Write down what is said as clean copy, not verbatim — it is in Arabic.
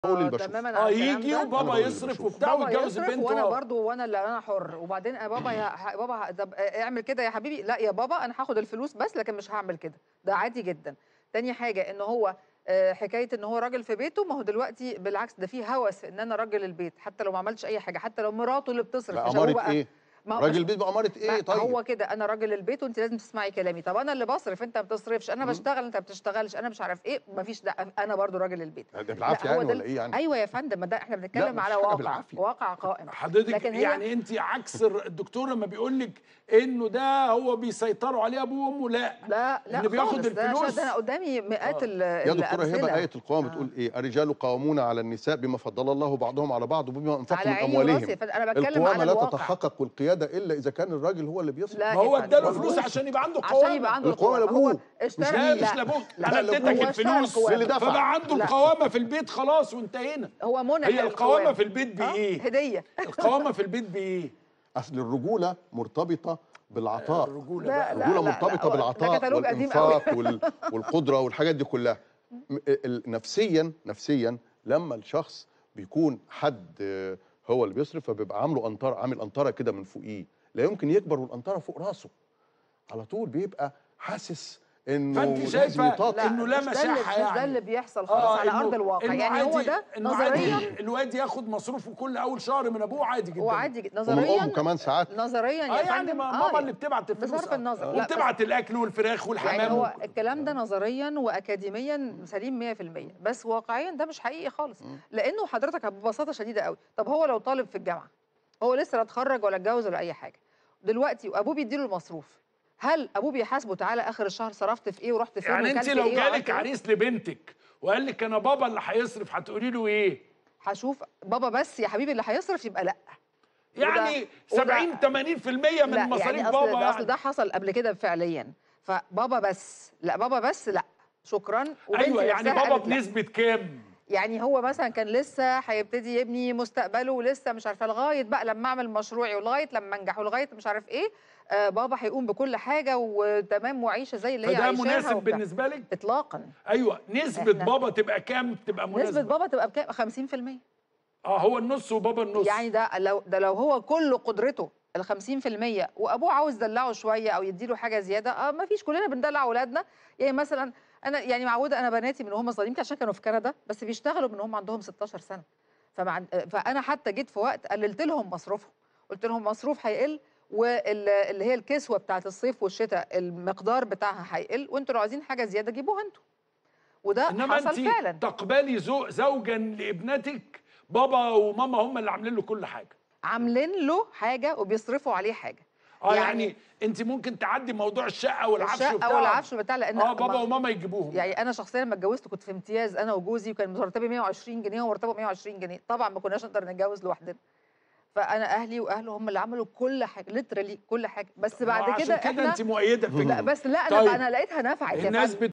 قولي اللي بشوفه. تمامًا على الكلام ييجي ده. وبابا يصرف وبتاع بابا ويتجوز يصرف البنت وأنا برضه وأنا اللي أنا حُر، وبعدين بابا بابا طب اعمل كده يا حبيبي، لأ يا بابا أنا هاخد الفلوس بس لكن مش هاعمل كده، ده عادي جدًا. تاني حاجة إن هو حكاية إن هو راجل في بيته، ما هو دلوقتي بالعكس ده في هوس في إن أنا راجل البيت، حتى لو ما عملتش أي حاجة، حتى لو مراته اللي بتصرف لا مش أبوه أمارة بقى. إيه؟ ما هو راجل مش البيت بأمارة إيه طيب؟ هو كده أنا راجل البيت وأنتِ لازم تسمعي كلامي، طب أنا اللي باصرف أنت ما بتصرفش، أنا باشتغل أنت ما بتشتغلش، أنا مش عارف إيه، ما فيش لأ أنا برضه راجل البيت. ده لأ بالعافية هو يعني ده والّا إيه يعني؟ أيوه يا فندم، ما ده إحنا لأ بنتكلم ما على فيش حاجة واقع، بالعافية. واقع قائم. حضرتك لكن هي يعني انت عكس الدكتور لما بيقول لك انه ده هو بيسيطروا عليه ابوه وامه، لا لا، ان لأ بياخد خالص، ده ده أنا الفلوس. قدامي مئات يا دكتورة هبة الأمثلة. آية القوامة بتقول إيه؟ الرجال قوامون على النساء بما فضل الله بعضهم على بعض وبما على أنفقوا من عيني وراسي أموالهم. يا فندم، أنا باتكلم على القوامة لا الواقع. تتحقق والقيادة إلا إذا كان الراجل هو اللي بيصرف. لا ما يا هو فندم، اداله فلوس مظبوط. عشان يبقى عنده عشان يبقى قوامه. عنده القوامة القوامة، هو لأبوه مش اشترى لا ليه. مش لأ، لابوك، لأ، انا لا اديتك هو لأبوه. اشترى الفلوس للي القوامة. دفع. فبقى عنده لأ، القوامه في البيت خلاص وانتهينا. هو منح هي القوامه في البيت آه، بايه؟ هدية. القوامه في البيت بايه؟ أصل الرجولة مرتبطة بالعطاء. الرجوله لا، بقى لا، الرجولة لا، مرتبطة لأ، ده بالعطاء كتالوج قديم أوي. والإنفاق والقدرة والحاجات دي كلها. نفسيًا لمّا الشخص بيكون حد هو اللي بيصرف فبيبقى عامل قنطرة كده من فوقيه، لا يمكن يكبر والقنطرة فوق راسه. على طول بيبقى حاسس إنه فانت لازم شايفه يطاطي. انه لا مساحه مش ده يعني. اللي بيحصل خالص على أرض الواقع، انه يعني هو عادي، ده انه نظريًا. عادي الواد ياخد مصروفه كل اول شهر من ابوه عادي جدا. وعادي ومن نظريًا. أمه كمان ساعات. نظريًا يا يعني فندم ماما اللي بتبعت الفلوس بصرف النظر، لأ بس وبتبعت الاكل والفراخ يعني والحمام هو الكلام ده نظريًا وأكاديميًا سليم 100%، بس واقعيًا ده مش حقيقي خالص، لإنه حضرتك ببساطة شديدة أوي، طب هو لو طالب في الجامعة، هو لسه لا اتخرّج ولا اتجوّز ولا أي حاجة، دلوقتي وأبوه بيدّي له المصروف، هل أبوه بيحاسبه تعالَ آخر الشهر صرفت في إيه ورُحت فين يعني انت وكلت لو إيه وعملت جالك إيه؟ عريس لبنتك وقال لك انا بابا اللي هيصرف هتقولي له ايه؟ هاشوف بابا بس يا حبيبي اللي هيصرف يبقى لأ. يعني وده 70 80% من لأ، مصاريف يعني بابا أصل يعني. ده حصل قبل كده فعليًا، فبابا بس، لأ بابا بس لأ، شكرًا، ايوه وبنتي يعني نفسها بابا قالت لأ. بنسبه كام؟ يعني هو مثلًا كان لسه هيبتدي يبني مستقبله ولسه مش عارفة لغاية بقى لمّا أعمل مشروعي ولغاية لمّا أنجح ولغاية مش عارف إيه، بابا هيقوم بكل حاجة وتمام وعيشة زي اللي هي فده عايشاها مناسب وبتاع. بالنسبه لك؟ إطلاقًا. ايوه نسبه إحنا بابا تبقى كام تبقى نسبة مناسبه؟ بابا تبقى بكام؟ 50%. هو النص وبابا يعني النص. ده لو هو كل قدرته ال50% وأبوه عاوز يدلّعه شوية أو يدّي له حاجة زيادة، ما فيش كلنا بندلّع ولادنا، يعني مثلًا أنا يعني معوّدة أنا بناتي من وهُم صغيرين يمكن عشان كانوا في كندا، بس بيشتغلوا من وهُم عندهم 16 سنة، فأنا حتى جيت في وقت قلّلت لهم مصروفهم، قُلت لهم مصروف هيقل اللي هي الكسوة بتاعة الصيف والشتا المقدار بتاعها هيقل، وأنتم لو عايزين حاجة زيادة جيبوها أنتم، وده انما حصل انت فعلًا. تقبلي زوجا لابنتك بابا وماما هم اللي عاملين له كل حاجه. عاملين له حاجة وبيصرفوا عليه حاجة. يعني انت ممكن تعدي موضوع الشقه والعفش الشقة وبتاع. والعفش بتاع لأن بابا وماما يجيبوهم يعني يعني. أنا شخصيًا لمّا اتجوزت كنت في امتياز أنا وجوزي وكان مرتبي 120 جنيه وهو مرتبه 120 جنيه، طبعًا ما كناش نقدر نتجوز لوحدنا، فأنا أهلي وأهله هم اللي عملوا كل حاجة literally كل حاجة، بس ما بعد كده عشان كده إحنا انت مؤيده لأ فكره. بس لأ طيب أنا لقيتها نفعت يا الناس فندم.